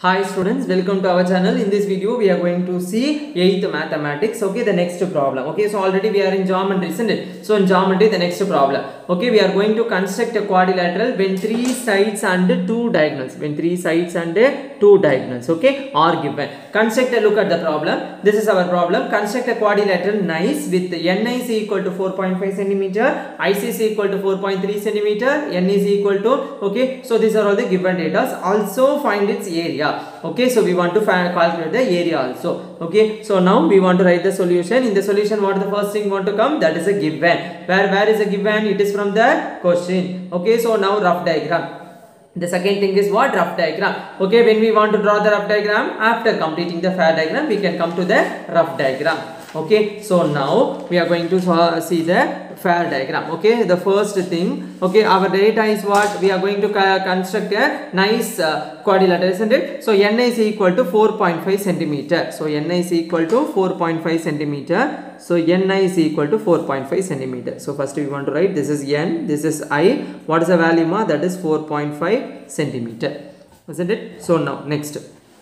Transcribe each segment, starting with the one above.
Hi students, welcome to our channel. In this video we are going to see 8th mathematics. Okay, the next problem. Okay, so already we are in geometry, isn't it? So in geometry the next problem. Okay, we are going to construct a quadrilateral when three sides and two diagonals. When three sides and two diagonals, okay, are given. Construct a look at the problem. This is our problem. Construct a quadrilateral nice with NI is equal to 4.5 centimeter, IC is equal to 4.3 centimeter, N is equal to, okay, so these are all the given data. Also find its area. Okay, so we want to calculate the area also. Okay, so now we want to write the solution. In the solution, what is the first thing want to come? That is a given. Where is a given? It is from the question. Okay, so now rough diagram. The second thing is what? Rough diagram. Okay, when we want to draw the rough diagram, after completing the fair diagram, we can come to the rough diagram. Okay, so now we are going to see the fair diagram. Okay, the first thing, okay, our data is what? We are going to construct a nice quadrilateral, isn't it? So N is equal to 4.5 centimeter. So N is equal to 4.5 centimeter. So N is equal to 4.5 centimeter. So first we want to write this is N, this is I. What is the value ma? That is 4.5 centimeter, isn't it? So now next.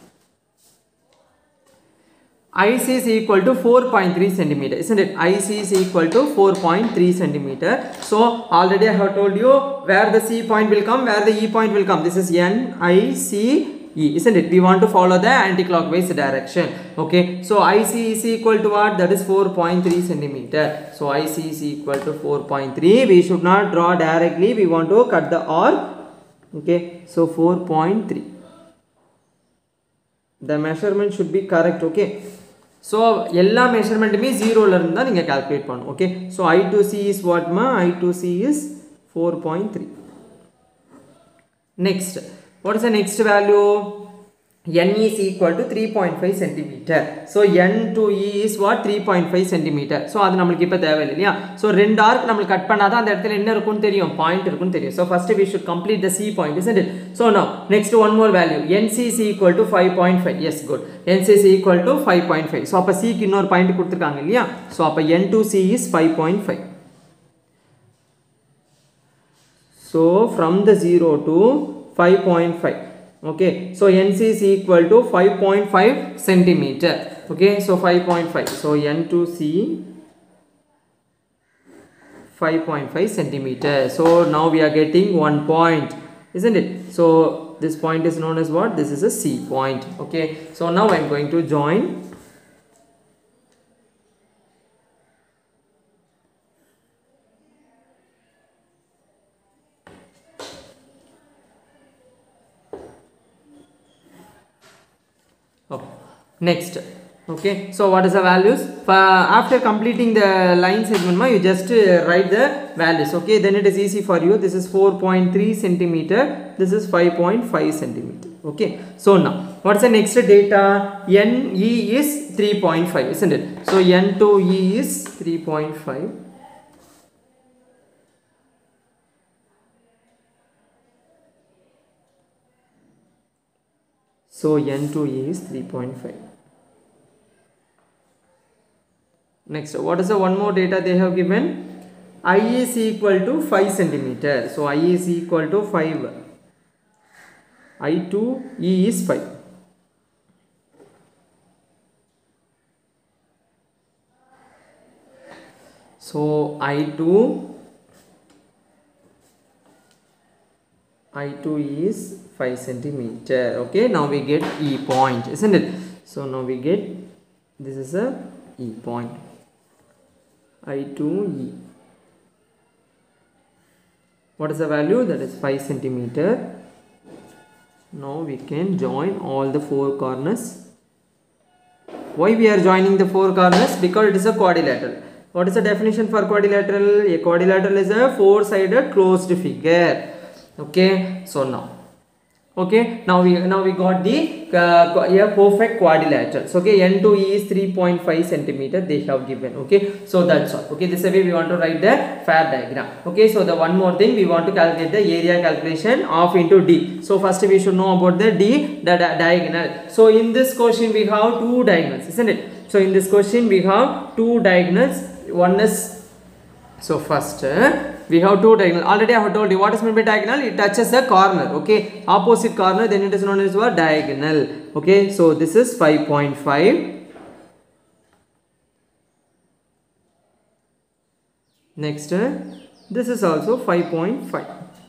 IC is equal to 4.3 centimeter, isn't it? IC is equal to 4.3 centimeter. So already I have told you where the C point will come, where the E point will come. This is N, I, C, E, isn't it? We want to follow the anti-clockwise direction. Okay, so IC is equal to what? That is 4.3 centimeter. So IC is equal to 4.3. We should not draw directly. We want to cut the R. Okay, so 4.3. The measurement should be correct. Okay. So, all measurement me 0 la irundha neenga calculate pannum. Okay. So, I to C is what ma? I to C is 4.3. Next, what is the next value? N is equal to 3.5 centimeter. So, N to E is what? 3.5 centimeter. So, அது நம்மளுக்கு இப்ப தேவை இல்லையா? So, ரெண்டு arc நம்மளுக்கு cut பண்ணாதான் அந்த இடத்துல என்ன இருக்கும்னு தெரியும், பாயிண்ட் இருக்கும்னு தெரியும். So, first we should complete the C point, isn't it? So, now next one more value. NC is equal to 5.5. Yes, good. NC is equal to 5.5. So, அப்ப C க்கு இன்னொரு பாயிண்ட் கொடுத்திருக்காங்க இல்லையா? So, அப்ப N to C is 5.5. So, from the 0 to 5.5. Okay, so NC is equal to 5.5 centimeter. Okay, so 5.5. So N to C 5.5 centimeter. So now we are getting 1 point, isn't it? So this point is known as what? This is a C point. Okay, so now I am going to join. Next, okay, so what is the values? After completing the line segment, you just write the values. Okay, then it is easy for you. This is 4.3 centimeter. This is 5.5 centimeter. Okay, so now what is the next data? NE is 3.5, isn't it? So N to E is 3.5. So N to E is 3.5. Next, what is the one more data they have given? I is equal to 5 centimeter. So I is equal to 5. I to E is 5. So I to E is 5 centimeter. Okay, now we get E point, isn't it? So now we get, this is a E point. I to E. What is the value? That is 5 centimeter. Now we can join all the four corners. Why we are joining the four corners? Because it is a quadrilateral. What is the definition for quadrilateral? A quadrilateral is a four-sided closed figure. Okay, so now, okay, now we got the perfect quadrilaterals. Okay, N to E is 3.5 centimeter they have given. Okay, so that's all. Okay, this way we want to write the fair diagram. Okay, so the one more thing, we want to calculate the area calculation of into D. So first we should know about the D, the diagonal. So in this question we have two diagonals, isn't it? So in this question we have two diagonals. One is, so first we have two diagonal. Already I have told you what is meant by diagonal. It touches the corner, okay, opposite corner, then it is known as what? Diagonal. Okay, so this is 5.5. Next, this is also 5.5.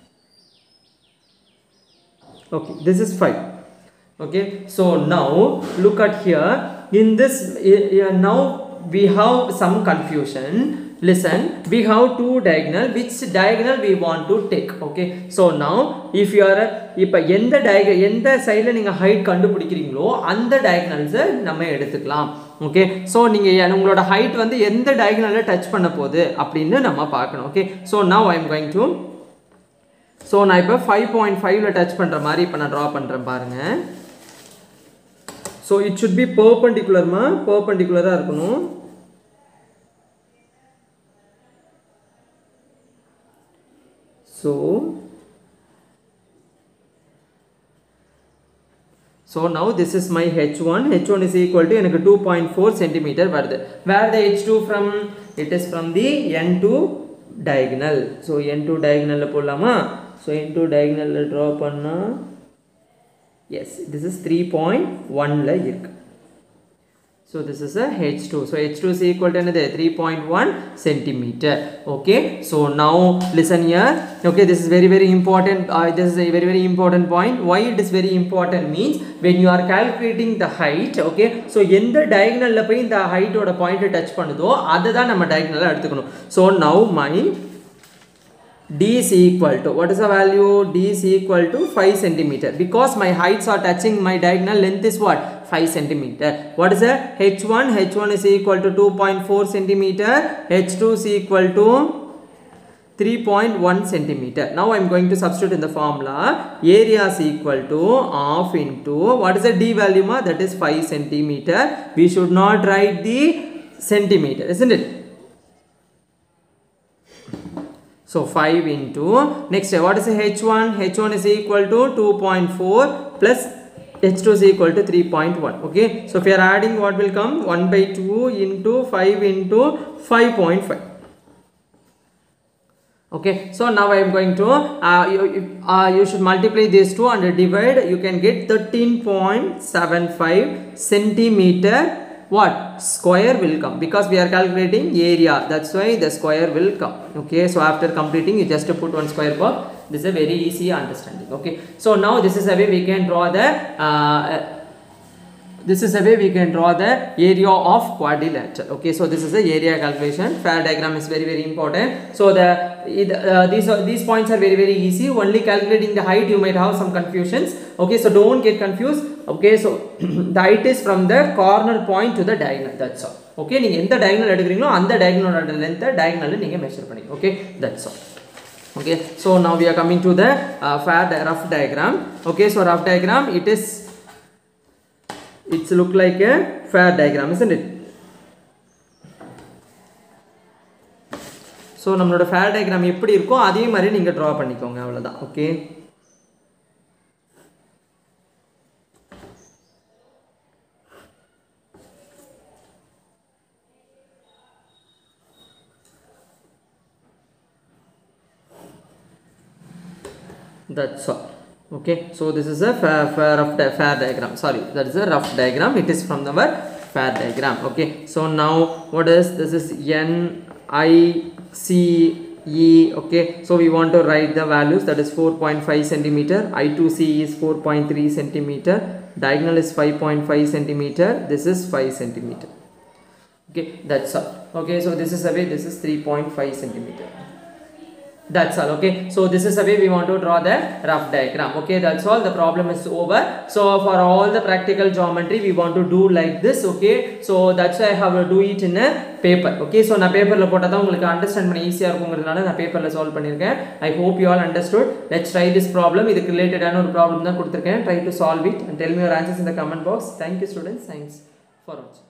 okay, this is 5. okay, so now look at here. In this now we have some confusion. Listen, we have two diagonal. Which diagonal we want to take? Okay, so now if you are இப்ப எந்த சைடுல நீங்க height கண்டுபிடிக்கிறீங்களோ அந்த diagonals நம்ம எடுத்துக்கலாம். Okay, so நீங்க உங்களோட height வந்து எந்த டயகனல்ல டச் பண்ண போகுது அப்படினு நம்ம பார்க்கணும். Okay, so now I am going to, so நான் இப்ப 5.5 ல டச் பண்ற மாதிரி இப்ப நான் டிரா பண்றேன் பாருங்க. So it should be perpendicular ma, perpendicular இருக்கணும். So now this is my h1. h1 is equal to எனக்கு 2.4 cm வருது. Where the h2 from? It is from the n2 diagonal. So n2 diagonal போடலாமா? So n2 diagonal draw பண்ணா, yes, this is 3.1 ல இருக்கு. So this is a h2. So h2 is equal to 3.1 centimeter. Okay, so now listen here. Okay, this is very important. This is a very important point. Why it is very important means when you are calculating the height, okay, so எந்த diagonal ல போய் இந்த height ஓட point touch பண்ணுதோ அதுதான் நம்ம diagonal எடுத்துக்கணும். So now my d is equal to, what is the value? D is equal to 5 centimeter because my heights are touching. My diagonal length is what? 5 centimeter. What is that? h1. h1 is equal to 2.4 centimeter. h2 is equal to 3.1 centimeter. Now I am going to substitute in the formula. Area is equal to half into, what is the d value ma? That is 5 centimeter. We should not write the centimeter, isn't it? So 5 into, next what is the h1? h1 is equal to 2.4 plus h2 is equal to 3.1. okay, so if you are adding, what will come? 1/2 into 5 into 5.5. okay, so now I am going to you should multiply these two and divide. You can get 13.75 centimeter what? Square will come because we are calculating area. That's why the square will come. okay, so after completing you just put one square box. This is a very easy understanding. okay, so now this is a way we can draw the area of quadrilateral. okay, so this is the area calculation. Fair diagram is very important. So these points are very easy. Only calculating the height you might have some confusions. okay, so don't get confused. okay, so the height is from the corner point to the diagonal. That's all. okay, நீங்க எந்த diagonal எடுக்கறீங்களோ அந்த diagonal length diagonal நீங்க measure பண்ணி. okay, that's all. okay, so now we are coming to the rough diagram. okay, so rough diagram, it's look like a fair diagram, isn't it? so நம்மளோட fair diagram எப்படி இருக்கோ அதே மாதிரி நீங்க draw பண்ணிக்கோங்க, அவ்வளவுதான். okay, that's all. okay, so this is a fair diagram. Sorry, that is a rough diagram. It is from our fair diagram. okay, so now what is this? Is n I c e. okay, so we want to write the values. That is 4.5 centimeter. I2c is 4.3 centimeter. Diagonal is 5.5 centimeter. This is 5 centimeter. okay, that's all. okay, so this is away. This is 3.5 centimeter. That's all. okay, so this is the way we want to draw the rough diagram. okay, that's all. The problem is over. So for all the practical geometry we want to do like this. okay, so that's why I have to do it in a paper. okay, so நான் பேப்பர்ல போட்டா தான் உங்களுக்கு understand பண்ண ஈஸியா இருக்கும்ங்கிறதுனால நான் பேப்பர்ல solve பண்ணிருக்கேன். I hope you all understood. Let's try this problem. இதுக்கு ரிலேட்டடான ஒரு ப்ராப்ளம் தான் கொடுத்திருக்கேன். Try to solve it and tell me your answers in the comment box. Thank you students. Thanks for watching.